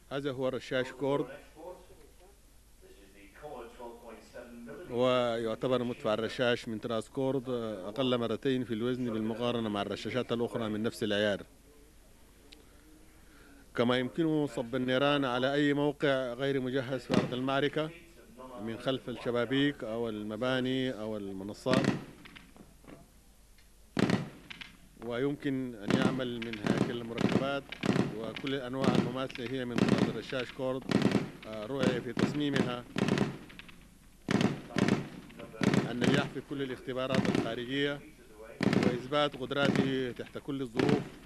هذا هو الرشاش كورد، ويعتبر مدفع الرشاش من تراس كورد أقل مرتين في الوزن بالمقارنة مع الرشاشات الأخرى من نفس العيار. كما يمكنه صب النيران على أي موقع غير مجهز في أرض المعركة من خلف الشبابيك أو المباني أو المنصات، ويمكن أن يعمل من هياكل المركبات. وكل الأنواع المماثلة هي من طراز الرشاش كورد رؤية في تصميمها النجاح في كل الاختبارات الخارجية وإثبات قدراته تحت كل الظروف